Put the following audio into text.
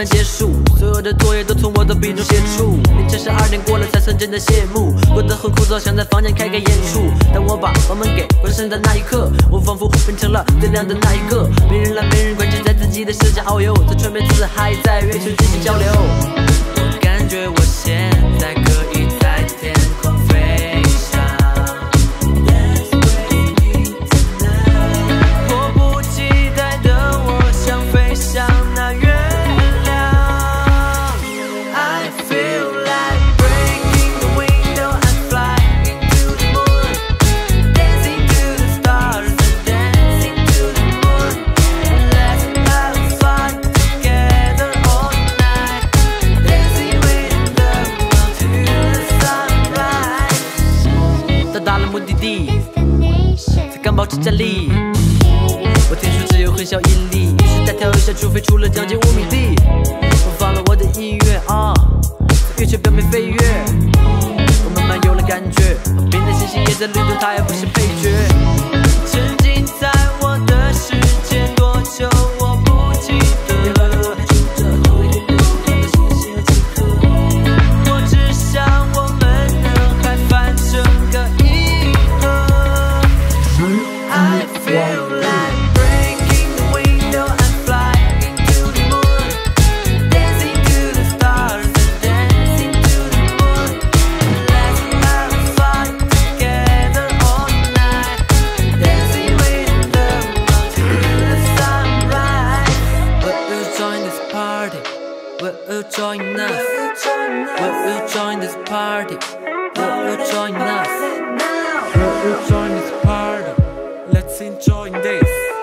慢结束，所有的作业都从我的笔中写出。凌晨12点过了才算真的谢幕，过得很枯燥，想在房间开个演出。当我把房门给关上的那一刻，我仿佛变成了最亮的那一个。没人来，没人管，只在自己的社交遨游，在传媒自嗨，在月球进行交流。我感觉我现在可以在天空飞翔。迫不及待的我想飞向那月亮。I feel like breaking the window and flying to the moon, dancing to the stars and dancing to the moon. Let's have fun together all night, dancing with the moon to the sunrise. 到达了目的地，才刚保持站立。我听说只有很小引力，于是再跳一下，除非出了将近5米地。我放了我的音乐啊，在月球表面飞跃。我慢慢有了感觉，旁边的星星也在律动，它也不是配角。沉浸在我的世界多久，我不记得。我只想我们能还翻整个银河。I feel like breaking the window and flying to the moon, dancing to the stars and dancing to the moon. Let's have fun together all night, dancing with the moon to the sunrise. Will you join this party? Will you join us? Will you join this party? Will you join us? Will you join this party? Let's enjoy this.